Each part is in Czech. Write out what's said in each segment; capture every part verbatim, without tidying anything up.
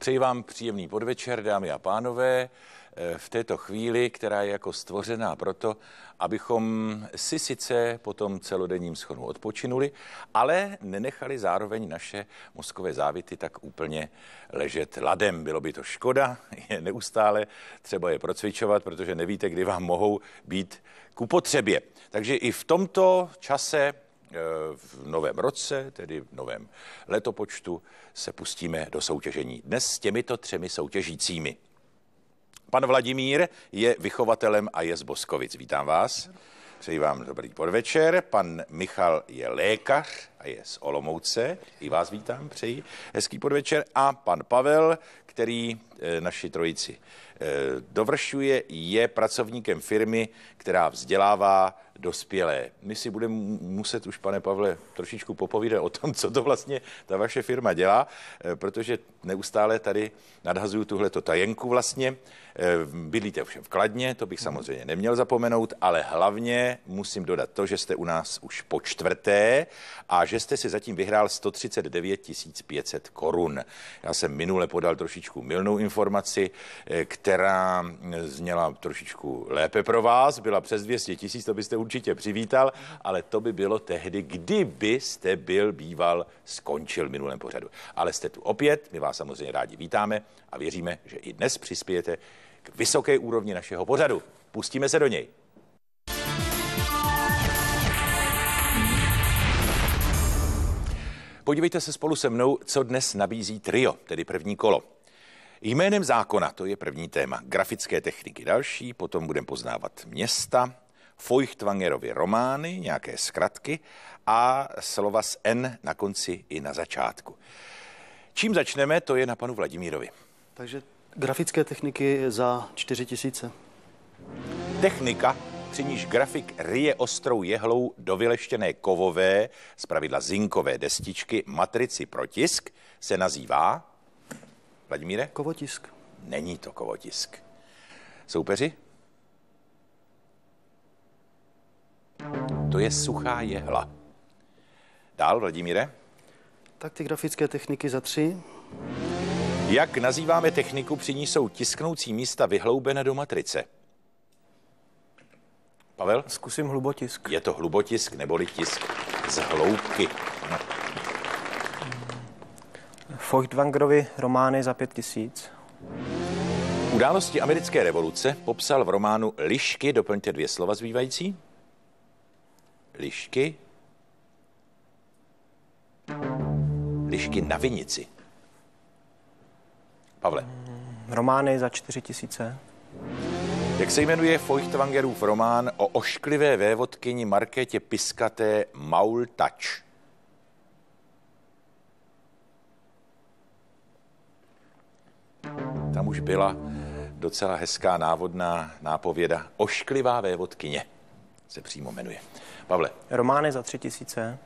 Přeji vám příjemný podvečer, dámy a pánové, v této chvíli, která je jako stvořená proto, abychom si sice po tom celodenním schonu odpočinuli, ale nenechali zároveň naše mozkové závity tak úplně ležet ladem. Bylo by to škoda, je neustále třeba je procvičovat, protože nevíte, kdy vám mohou být ku potřebě. Takže i v tomto čase v novém roce, tedy v novém letopočtu, se pustíme do soutěžení. Dnes s těmito třemi soutěžícími. Pan Vladimír je vychovatelem a je z Boskovic. Vítám vás. Přeji vám dobrý podvečer. Pan Michal je lékař a je z Olomouce. I vás vítám, přeji hezký podvečer. A pan Pavel, který e, naši trojici e, dovršuje, je pracovníkem firmy, která vzdělává dospělé. My si budeme muset už, pane Pavle, trošičku popovídat o tom, co to vlastně ta vaše firma dělá, e, protože neustále tady nadhazuju tuhleto tajenku vlastně. E, bydlíte ovšem v Kladně, to bych samozřejmě neměl zapomenout, ale hlavně musím dodat to, že jste u nás už po čtvrté a že jste si zatím vyhrál sto třicet devět tisíc pět set korun. Já jsem minule podal trošičku mylnou informaci, která zněla trošičku lépe pro vás, byla přes dvě stě tisíc, to byste určitě přivítal, ale to by bylo tehdy, kdybyste byl býval skončil v minulém pořadu. Ale jste tu opět, my vás samozřejmě rádi vítáme a věříme, že i dnes přispějete k vysoké úrovni našeho pořadu. Pustíme se do něj. Podívejte se spolu se mnou, co dnes nabízí trio, tedy první kolo. Jménem zákona, to je první téma, grafické techniky další, potom budeme poznávat města, Feuchtwangerovy romány, nějaké zkratky a slova s N na konci i na začátku. Čím začneme, to je na panu Vladimírovi. Takže grafické techniky za čtyři tisíce. Technika, při níž grafik ryje ostrou jehlou do vyleštěné kovové, zpravidla zinkové destičky, matrici pro tisk, se nazývá... Vladimíre? Kovotisk. Není to kovotisk. Soupeři? To je suchá jehla. Dál, Vladimíre? Tak ty grafické techniky za tři. Jak nazýváme techniku, při ní jsou tisknoucí místa vyhloubené do matrice? Pavel? Zkusím hlubotisk. Je to hlubotisk neboli tisk z hloubky. No. Feuchtwangerovy romány za pět tisíc. Události americké revoluce popsal v románu Lišky, doplňte dvě slova zbývající. Lišky. Lišky na vinici. Pavle. Romány za čtyři tisíce. Jak se jmenuje Feuchtwangerův román o ošklivé vévodkyni Markétě Piskaté Maultač? Tam už byla docela hezká návodná nápověda. Ošklivá vévodkyně se přímo jmenuje. Pavle. Romány za tři tisíce.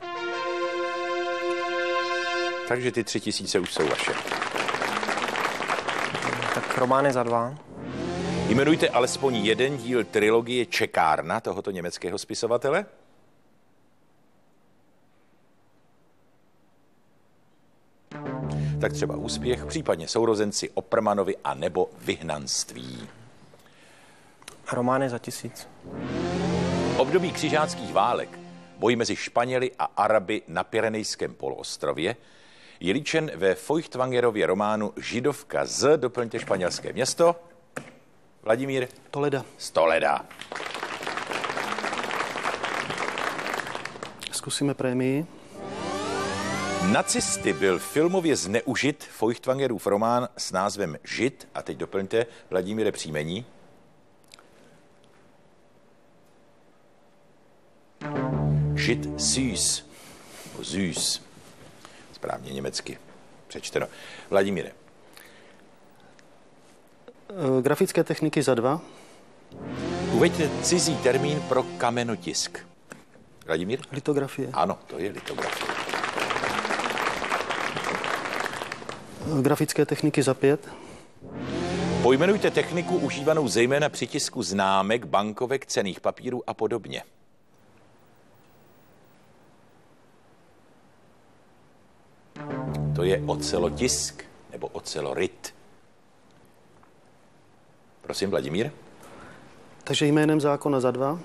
Takže ty tři tisíce už jsou vaše. Tak romány za dva. Jmenujte alespoň jeden díl trilogie Čekárna tohoto německého spisovatele. Tak třeba Úspěch, případně Sourozenci, Oprmanovi a nebo Vyhnanství. Romány za tisíc. Období křižáckých válek, boj mezi Španěli a Araby na Pyrenejském poloostrově, je líčen ve Feuchtwangerově románu Židovka z, doplňte španělské město. Vladimír? Toleda. Z Toleda. Zkusíme prémii. Nacisty byl filmově zneužit Feuchtwangerův román s názvem Žid, a teď doplňte, Vladimíre, příjmení. Žid süß, nebo süß, správně německy přečteno. Vladimíre. Grafické techniky za dva. Uveďte cizí termín pro kamenotisk. Vladimír? Litografie. Ano, to je litografie. Grafické techniky za pět. Pojmenujte techniku užívanou zejména při tisku známek, bankovek, cenných papírů a podobně. To je ocelotisk, nebo ocelorit. Prosím, Vladimír. Takže jménem zákona za dva.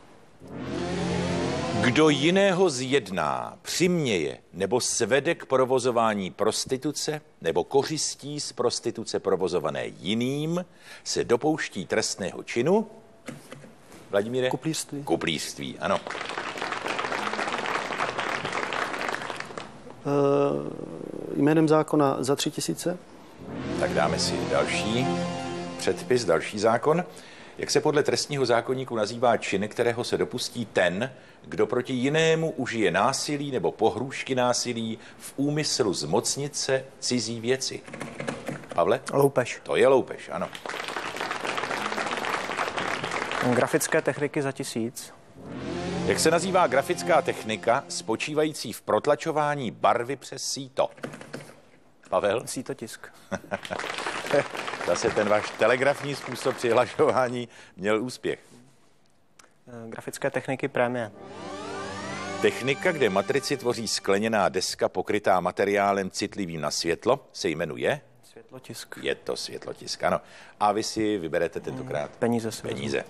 Kdo jiného zjedná, přiměje nebo svede k provozování prostituce nebo kořistí z prostituce provozované jiným, se dopouští trestného činu. Vladimíre? Kuplířství. Kuplířství, ano. E, jménem zákona za tři tisíce. Tak dáme si další předpis, další zákon. Jak se podle trestního zákoníku nazývá čin, kterého se dopustí ten, kdo proti jinému užije násilí nebo pohrůžky násilí v úmyslu zmocnit se cizí věci? Pavle? Loupež. To je loupež, ano. Grafické techniky za tisíc. Jak se nazývá grafická technika spočívající v protlačování barvy přes síto? Pavel? Sítotisk. Zase ten váš telegrafní způsob přihlašování měl úspěch. Grafické techniky prémie. Technika, kde matrici tvoří skleněná deska pokrytá materiálem citlivým na světlo, se jmenuje? Světlotisk. Je to světlotisk, ano. A vy si vyberete tentokrát Peníze. Si peníze.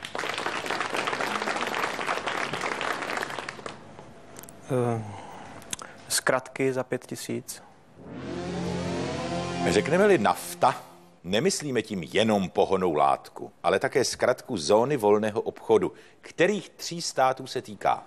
Uh, zkratky za pět tisíc. Řekneme-li nafta, nemyslíme tím jenom pohonnou látku, ale také zkratku zóny volného obchodu. Kterých tří států se týká?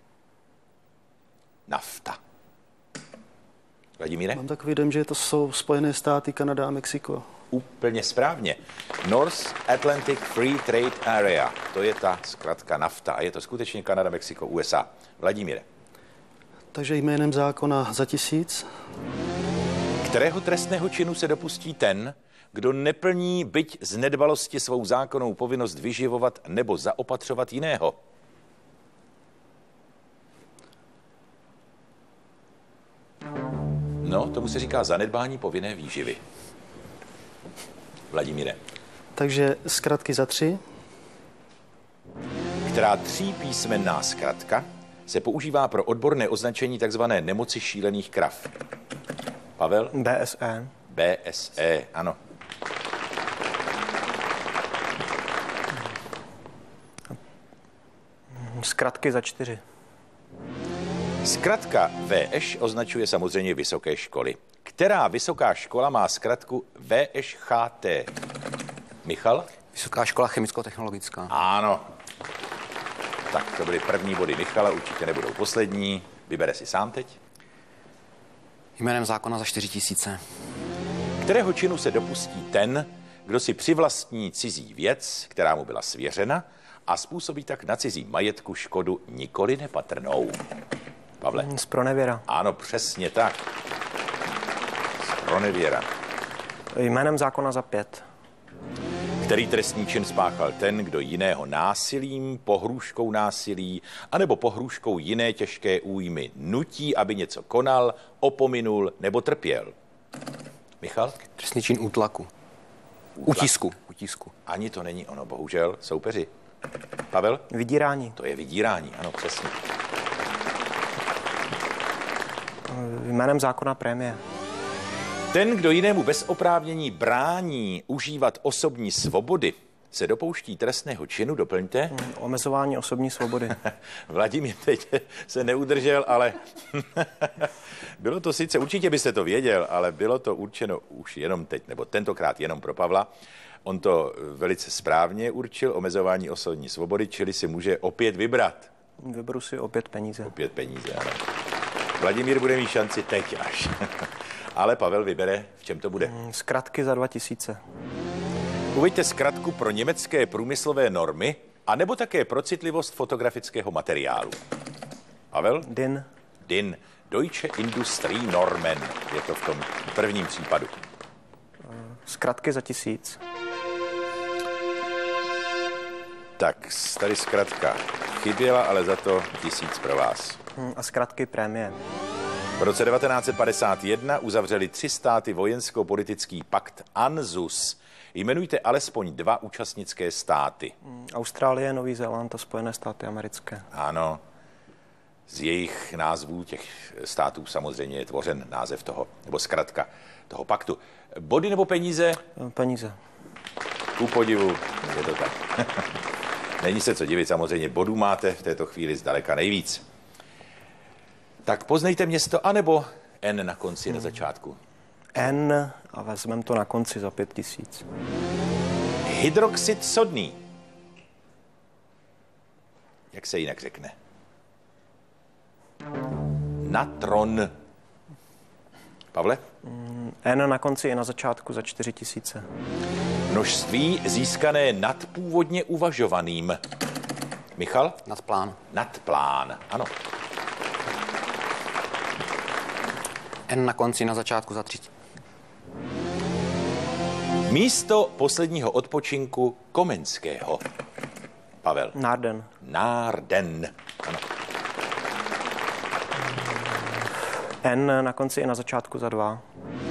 Nafta. Vladimíre? Mám takový dojem, že to jsou Spojené státy, Kanada a Mexiko. Úplně správně. North Atlantic Free Trade Area. To je ta zkratka nafta a je to skutečně Kanada, Mexiko, U S A. Vladimíre? Takže jménem zákona za tisíc. Kterého trestného činu se dopustí ten, kdo neplní byť z nedbalosti svou zákonnou povinnost vyživovat nebo zaopatřovat jiného? No, tomu se říká zanedbání povinné výživy. Vladimíre. Takže zkratky za tři. Která třípísmenná zkratka se používá pro odborné označení tzv. Nemoci šílených krav? Pavel? B S E. B S E, ano. Zkratky za čtyři. Zkratka V Š označuje samozřejmě vysoké školy. Která vysoká škola má zkratku V Š Ch T? Michal? Vysoká škola chemicko-technologická. Ano. Tak to byly první body Michala, určitě nebudou poslední. Vybere si sám teď. Jménem zákona za čtyři tisíce. Kterého činu se dopustí ten, kdo si přivlastní cizí věc, která mu byla svěřena, a způsobí tak na cizím majetku škodu nikoli nepatrnou? Pavle? Zpronevěra. Ano, přesně tak. Zpronevěra. Jménem zákona za pět. Který trestný čin spáchal ten, kdo jiného násilím, pohrůžkou násilí, anebo pohrůžkou jiné těžké újmy nutí, aby něco konal, opominul nebo trpěl? Michal? Trestný čin útlaku. Utisku. Utisku. Ani to není ono, bohužel. Soupeři. Pavel? Vydírání. To je vydírání, ano, přesně. Jménem zákona prémie. Ten, kdo jinému bez oprávnění brání užívat osobní svobody, se dopouští trestného činu, doplňte. Omezování osobní svobody. Vladimír teď se neudržel, ale bylo to sice, určitě byste to věděl, ale bylo to určeno už jenom teď, nebo tentokrát jenom pro Pavla. On to velice správně určil, omezování osobní svobody, čili si může opět vybrat. Vyberu si opět peníze. Opět peníze, ano. Vladimír bude mít šanci teď až. Ale Pavel vybere, v čem to bude. Zkratky za dva tisíce. Uveďte zkratku pro německé průmyslové normy, anebo také pro citlivost fotografického materiálu. Pavel? D I N. D I N. Deutsche Industrie Normen. Je to v tom prvním případu. Zkratky za tisíc. Tak, tady zkratka chyběla, ale za to tisíc pro vás. A zkratky prémie. V roce devatenáct set padesát jedna uzavřeli tři státy vojensko-politický pakt ANZUS. Jmenujte alespoň dva účastnické státy. Austrálie, Nový Zéland a Spojené státy americké. Ano. Z jejich názvů těch států samozřejmě je tvořen název toho, nebo zkratka toho paktu. Body nebo peníze? Peníze. Ku podivu, je to tak. Není se co divit, samozřejmě bodů máte v této chvíli zdaleka nejvíc. Tak poznejte město, anebo N na konci, hmm. na začátku. N a vezmeme to na konci za pět tisíc. Hydroxid sodný. Jak se jinak řekne? Natron. Pavle? N na konci i na začátku za čtyři tisíce. Množství získané nad původně uvažovaným. Michal? Nadplán. Nadplán, ano. N na konci, na začátku za tři. Místo posledního odpočinku Komenského. Pavel. Nárden. Nárden, ano. N na konci i na začátku za dva.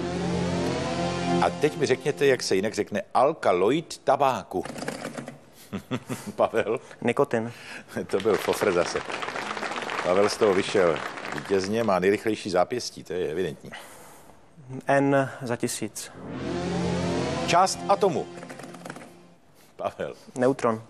A teď mi řekněte, jak se jinak řekne alkaloid tabáku. Pavel? Nikotin. To byl fofr zase. Pavel z toho vyšel vítězně, má nejrychlejší zápěstí, to je evidentní. N za tisíc. Část atomu. Pavel. Neutron.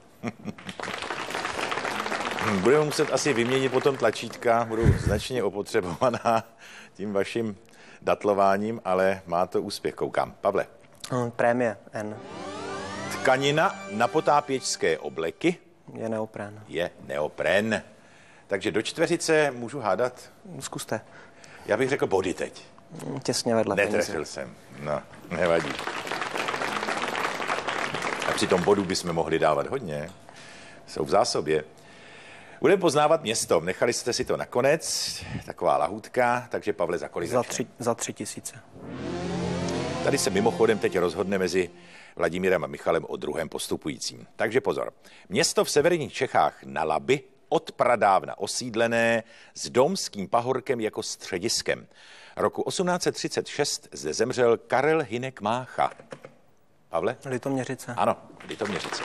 Budeme muset asi vyměnit potom tlačítka, budou značně opotřebovaná tím vaším datlováním, ale má to úspěch, koukám. Pavle. Prémie N. Tkanina na potápěčské obleky Je neoprén. je neopren. Takže do čtveřice můžu hádat? Zkuste. Já bych řekl body teď. Těsně vedle Netrefil peníze. jsem. No, nevadí. A při tom bodu bychom mohli dávat hodně. Jsou v zásobě. Budeme poznávat město. Nechali jste si to nakonec. Taková lahůdka. Takže Pavle, za kolik Za začne? tři, za tři tisíce. Tady se mimochodem teď rozhodne mezi Vladimírem a Michalem o druhém postupujícím. Takže pozor. Město v severních Čechách na Labi, od pradávna osídlené, s Domským pahorkem jako střediskem. Roku osmnáct set třicet šest zde zemřel Karel Hynek Mácha. Pavle? Litoměřice. Ano, Litoměřice.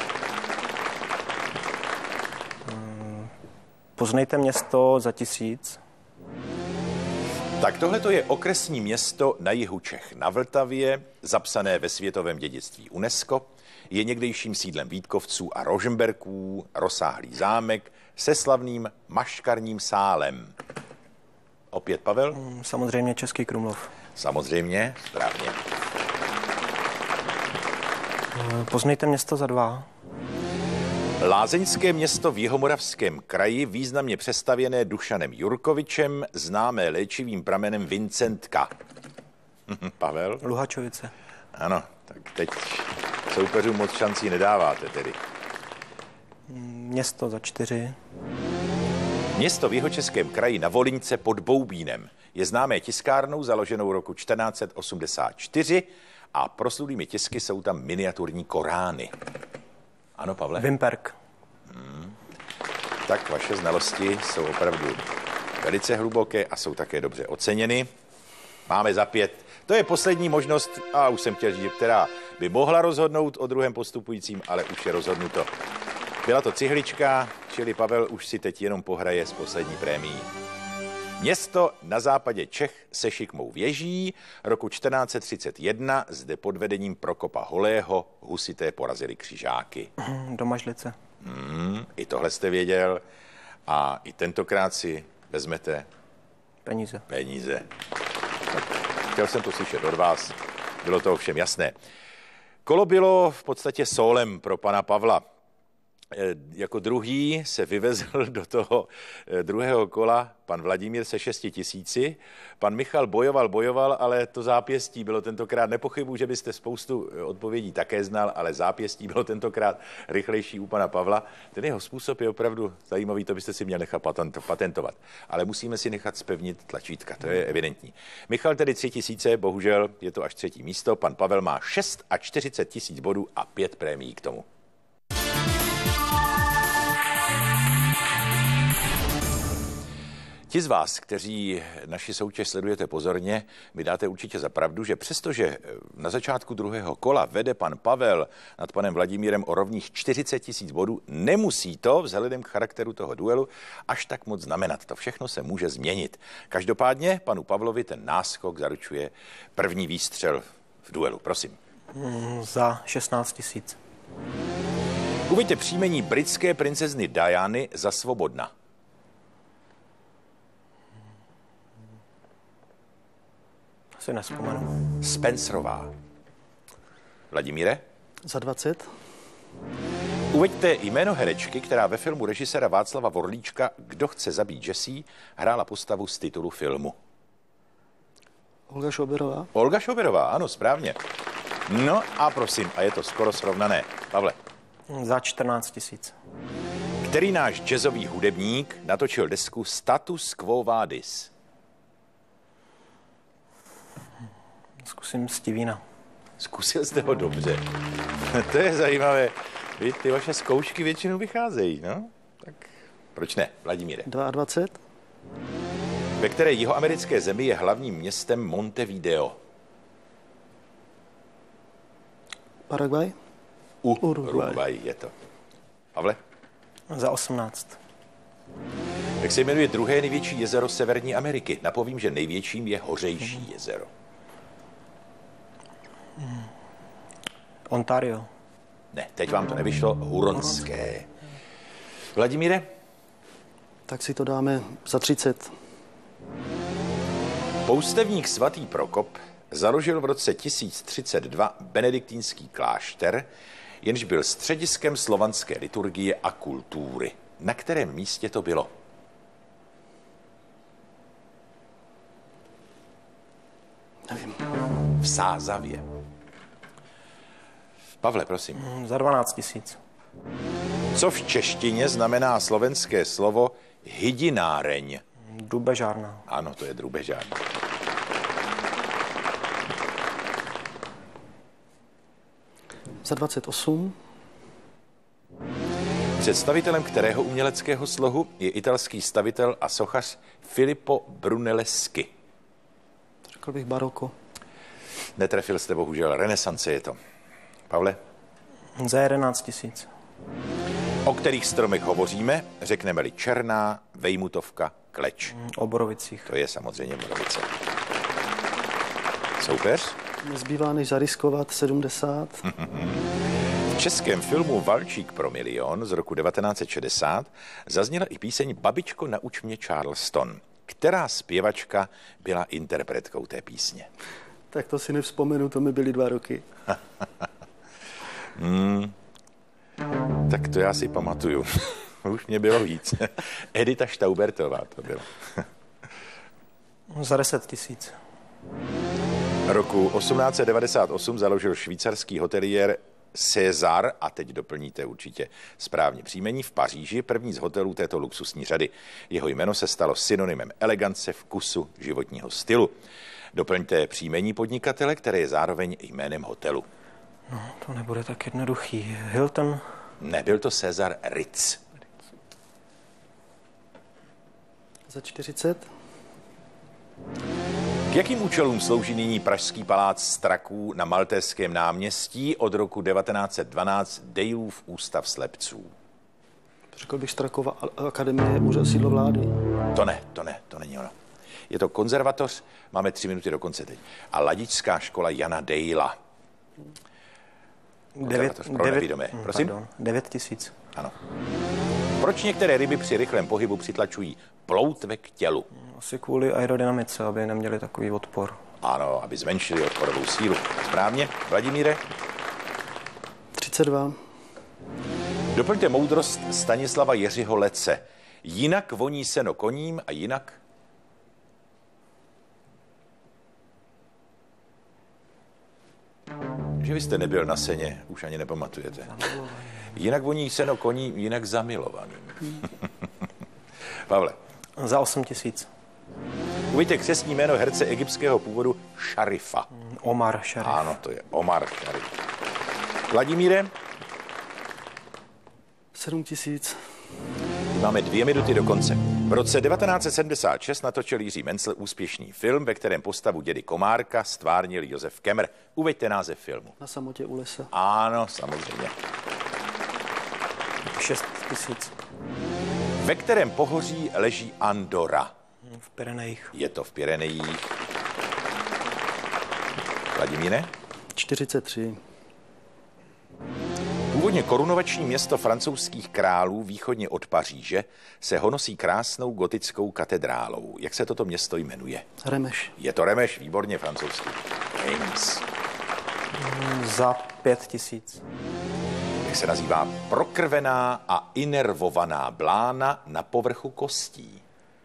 Poznejte město za tisíc. Tak tohle to je okresní město na jihu Čech na Vltavě, zapsané ve světovém dědictví UNESCO. Je někdejším sídlem Vítkovců a Rožmberků, rozsáhlý zámek se slavným maškarním sálem. Opět Pavel? Samozřejmě Český Krumlov. Samozřejmě, správně. Poznejte město za dva. Lázeňské město v Jihomoravském kraji, významně přestavěné Dušanem Jurkovičem, známé léčivým pramenem Vincentka. Pavel? Luhačovice. Ano, tak teď soupeřům moc šancí nedáváte tedy. Město za čtyři. Město v Jihočeském kraji na Volyňce pod Boubínem je známé tiskárnou založenou roku čtrnáct set osmdesát čtyři a proslulými tisky jsou tam miniaturní Korány. Ano, Pavle? Vimperk. Hmm. Tak vaše znalosti jsou opravdu velice hluboké a jsou také dobře oceněny. Máme za pět. To je poslední možnost, a už jsem chtěl říct, která by mohla rozhodnout o druhém postupujícím, ale už je rozhodnuto. Byla to cihlička, čili Pavel už si teď jenom pohraje s poslední prémií. Město na západě Čech se šikmou věží. Roku čtrnáct set třicet jedna zde pod vedením Prokopa Holého husité porazili křižáky. Domažlice. Hmm, I tohle jste věděl. A i tentokrát si vezmete Peníze. peníze. Tak, chtěl jsem to slyšet od vás. Bylo to ovšem jasné. Kolo bylo v podstatě sólem pro pana Pavla. Jako druhý se vyvezl do toho druhého kola pan Vladimír se šesti tisíci. Pan Michal bojoval, bojoval, ale to zápěstí bylo tentokrát, nepochybuji, že byste spoustu odpovědí také znal, ale zápěstí bylo tentokrát rychlejší u pana Pavla. Ten jeho způsob je opravdu zajímavý, to byste si měl nechat patentovat. Ale musíme si nechat zpevnit tlačítka, to je evidentní. Michal tedy tři tisíce, bohužel je to až třetí místo, pan Pavel má čtyřicet šest tisíc bodů a pět prémií k tomu. Ti z vás, kteří naši soutěž sledujete pozorně, mi dáte určitě za pravdu, že přestože na začátku druhého kola vede pan Pavel nad panem Vladimírem o rovných čtyřicet tisíc bodů, nemusí to vzhledem k charakteru toho duelu až tak moc znamenat. To všechno se může změnit. Každopádně panu Pavlovi ten náskok zaručuje první výstřel v duelu. Prosím. Mm, za šestnáct tisíc. Uveďte příjmení britské princezny Diany za Svobodna. Si nespomenu. Spencerová. Vladimíre? Za dvacet. Uveďte jméno herečky, která ve filmu režiséra Václava Vorlíčka Kdo chce zabít Jessie hrála postavu z titulu filmu. Olga Šoberová. Olga Šoberová, ano, správně. No a prosím, a je to skoro srovnané. Pavle. Za čtrnáct tisíc. Který náš jazzový hudebník natočil desku Status Quo Vadis? Zkusím Stevína. Zkusil jste ho dobře. To je zajímavé. Vy, ty vaše zkoušky většinou vycházejí, no? Tak proč ne, Vladimíre? dvacet dva. Ve které jihoamerické zemi je hlavním městem Montevideo? Paraguay. U Uruguay. Uruguay je to. Pavle? Za osmnáct. Jak se jmenuje druhé největší jezero Severní Ameriky? Napovím, že největším je Hořejší jezero. Ontario. Ne, teď vám to nevyšlo. Huronské. Vladimíre? Tak si to dáme za třicet. Poustevník svatý Prokop založil v roce tisíc třicet dva benediktínský klášter, jenž byl střediskem slovanské liturgie a kultury. Na kterém místě to bylo? Nevím. V Sázavě. Pavle, prosím. Za dvanáct tisíc. Co v češtině znamená slovenské slovo hydináreň? Drubežárna. Ano, to je drubežárna. Za dvacet osm. Představitelem kterého uměleckého slohu je italský stavitel a sochař Filippo Brunelleschi? Řekl bych baroko. Netrefil jste bohužel, renesance je to. Pavle? Za jedenáct tisíc. O kterých stromech hovoříme, řekneme-li černá, vejmutovka, kleč. O Borovicích. To je samozřejmě Borovice. Soupeř? Nezbývá než zariskovat sedmdesát. V českém filmu Valčík pro milion z roku devatenáct set šedesát zazněla i píseň Babičko, nauč mě Charleston. Která zpěvačka byla interpretkou té písně? Tak to si nevzpomenu, to mi byly dva roky. hmm. Tak to já si pamatuju. Už mě bylo víc. Edita Štaubertová to byla. Za deset tisíc. Roku osmnáct set devadesát osm založil švýcarský hoteliér César, a teď doplníte určitě správně příjmení, v Paříži, první z hotelů této luxusní řady. Jeho jméno se stalo synonymem elegance, vkusu, životního stylu. Doplňte příjmení podnikatele, které je zároveň jménem hotelu. No, to nebude tak jednoduchý. Hilton? Nebyl to César Ritz. Za čtyřicet. K jakým účelům slouží nyní pražský palác Straků na Maltéském náměstí od roku devatenáct set dvanáct Dejlův ústav slepců? Řekl bych Strakova akademie, úřad sídlo vlády. To ne, to ne, to není ono. Je to konzervatoř, máme tři minuty do konce teď. A Ladičská škola Jana Dejla. Devět, pro devět, nevidomé. Prosím? Pardon, devět tisíc. Ano. Proč některé ryby při rychlém pohybu přitlačují ploutve k tělu? Asi kvůli aerodynamice, aby neměli takový odpor. Ano, aby zmenšili odporovou sílu. Správně. Vladimíre? třicet dva. Doplňte moudrost Stanislava Jiřího Lece. Jinak voní seno koním a jinak... Že vy jste nebyl na seně, už ani nepamatujete. Jinak voní seno koní, jinak zamilovaným. Pavle. Za osm tisíc. Uvidíte křestní jméno herce egyptského původu Šarifa. Omar Šarif. Ano, to je Omar Šarif. Vladimíre? sedm tisíc. Máme dvě minuty do konce. V roce devatenáct set sedmdesát šest natočil Jiří Mencl úspěšný film, ve kterém postavu dědy Komárka stvárnil Josef Kemr. Uveďte název filmu. Na samotě u lesa. Ano, samozřejmě. šest tisíc. Ve kterém pohoří leží Andorra. V Pyrenejích. Je to v Pyrenejích. Vladimíre? čtyřicet tři. Původně korunovační město francouzských králů východně od Paříže se honosí krásnou gotickou katedrálou. Jak se toto město jmenuje? Remeš. Je to Remeš, výborně francouzský. Reims. Za pět tisíc. Jak se nazývá prokrvená a inervovaná blána na povrchu kostí?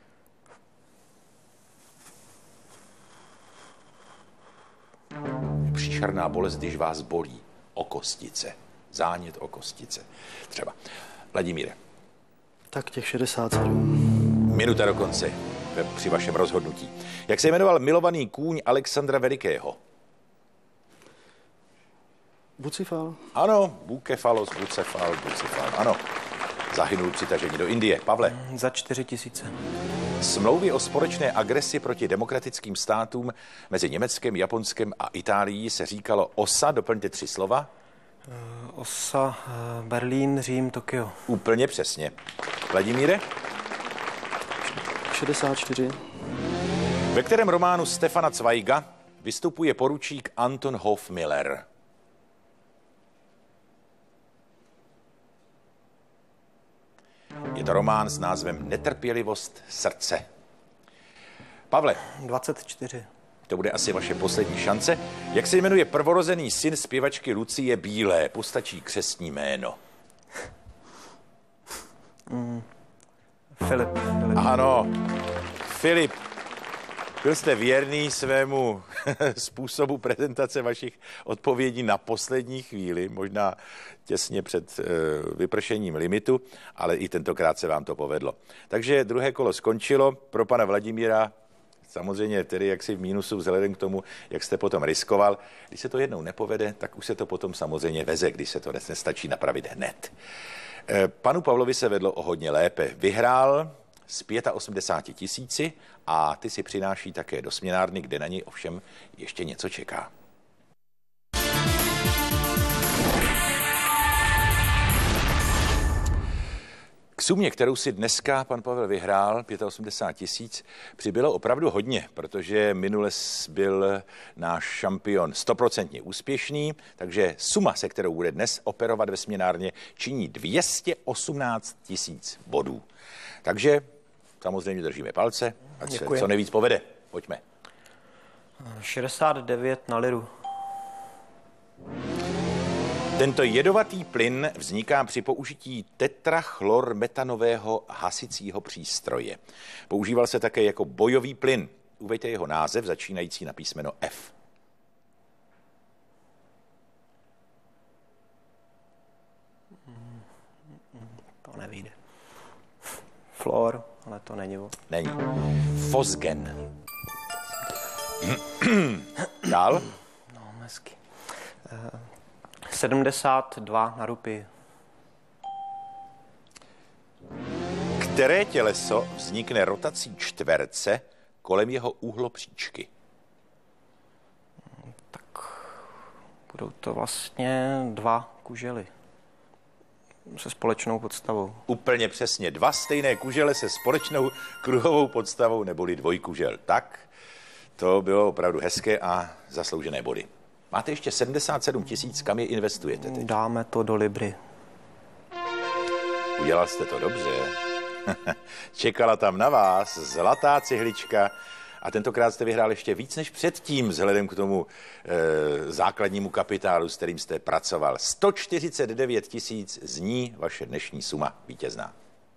Příšerná bolest, když vás bolí o kostice. Zánět o kostice. Třeba. Vladimíre. Tak těch šedesát sedm. Minuta do konce při vašem rozhodnutí. Jak se jmenoval milovaný kůň Alexandra Velikého? Bucefal. Ano, Bukefalos, Bucefal, Bucefal, ano. Zahynul při tažení do Indie. Pavle. Za čtyři tisíce. Smlouvy o společné agresi proti demokratickým státům mezi Německem, Japonskem a Itálií se říkalo O S A. Doplňte tři slova. O S A, Berlín, Řím, Tokio. Úplně přesně. Vladimíre? šedesát čtyři. Ve kterém románu Stefana Zweiga vystupuje poručík Anton Hofmiller? Je to román s názvem Netrpělivost srdce. Pavle. dvacet čtyři. To bude asi vaše poslední šance. Jak se jmenuje prvorozený syn zpěvačky Lucie Bílé? Postačí křestní jméno. Mm. Filip. Filip. Ano, Filip. Byl jste věrný svému způsobu prezentace vašich odpovědí na poslední chvíli, možná těsně před uh, vypršením limitu, ale i tentokrát se vám to povedlo. Takže druhé kolo skončilo. Pro pana Vladimíra samozřejmě tedy jaksi v mínusu vzhledem k tomu, jak jste potom riskoval. Když se to jednou nepovede, tak už se to potom samozřejmě veze, když se to nestačí napravit hned. Panu Pavlovi se vedlo o hodně lépe. Vyhrál z osmdesáti pěti tisíci a ty si přináší také do směnárny, kde na něj ovšem ještě něco čeká. K sumě, kterou si dneska pan Pavel vyhrál, osmdesát pět tisíc, přibylo opravdu hodně, protože minule byl náš šampion stoprocentně úspěšný, takže suma, se kterou bude dnes operovat ve směnárně, činí dvě stě osmnáct tisíc bodů. Takže samozřejmě držíme palce, ať se co nejvíc povede. Pojďme. šedesát devět na liru. Tento jedovatý plyn vzniká při použití tetrachlormetanového hasicího přístroje. Používal se také jako bojový plyn. Uveďte jeho název začínající na písmeno F. To nevyjde. Fluor, ale to není. Není. Fosgen. Dál? No, hezky. Uh, sedmdesát dva na rupii. Které těleso vznikne rotací čtverce kolem jeho úhlopříčky? Tak budou to vlastně dva kužely se společnou podstavou. Úplně přesně. Dva stejné kužele se společnou kruhovou podstavou neboli dvojkužel. Tak, to bylo opravdu hezké a zasloužené body. Máte ještě sedmdesát sedm tisíc, kam je investujete teď? Dáme to do Libry. Udělal jste to dobře. Čekala tam na vás zlatá cihlička a tentokrát jste vyhrál ještě víc než předtím, vzhledem k tomu e, základnímu kapitálu, s kterým jste pracoval. sto čtyřicet devět tisíc zní vaše dnešní suma vítězná.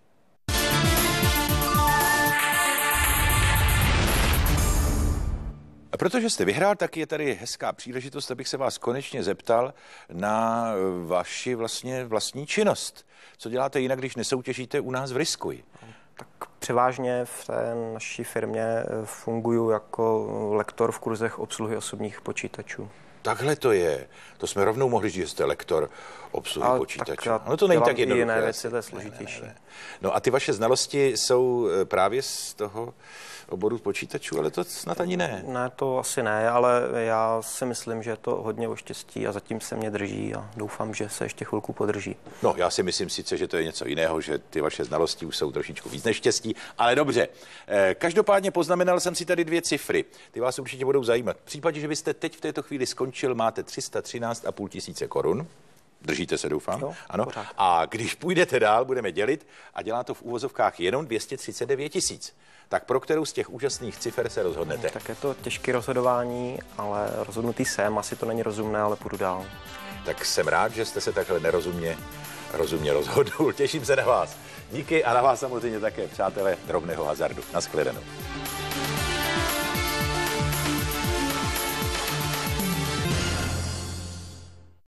A protože jste vyhrál, tak je tady hezká příležitost, abych se vás konečně zeptal na vaši vlastně vlastní činnost. Co děláte jinak, když nesoutěžíte u nás v Riskuji? Tak převážně v té naší firmě funguji jako lektor v kurzech obsluhy osobních počítačů. takhle to je. To jsme rovnou mohli říct, že jste lektor obsluhy Ale počítače. tak No to není tak jednoduché. jiné věci, to je složitější. Ne, ne, ne. No a ty vaše znalosti jsou právě z toho oboru počítačů, ale to snad ani ne. Ne, to asi ne, ale já si myslím, že je to hodně o štěstí a zatím se mě drží a doufám, že se ještě chvilku podrží. No, já si myslím sice, že to je něco jiného, že ty vaše znalosti už jsou trošičku víc než štěstí, ale dobře. Každopádně poznamenal jsem si tady dvě cifry. Ty vás určitě budou zajímat. V případě, že byste teď v této chvíli skončil, máte tři sta třináct a půl tisíce korun. Držíte se, doufám? Jo, ano. Pořád. A když půjdete dál, budeme dělit a dělá to v úvozovkách jenom dvě stě třicet devět tisíc. Tak pro kterou z těch úžasných cifer se rozhodnete? Tak je to těžké rozhodování, ale rozhodnutý jsem, asi to není rozumné, ale půjdu dál. Tak jsem rád, že jste se takhle nerozumně rozumně rozhodl. Těším se na vás. Díky a na vás samozřejmě také, přátelé drobného hazardu. Naschledanou.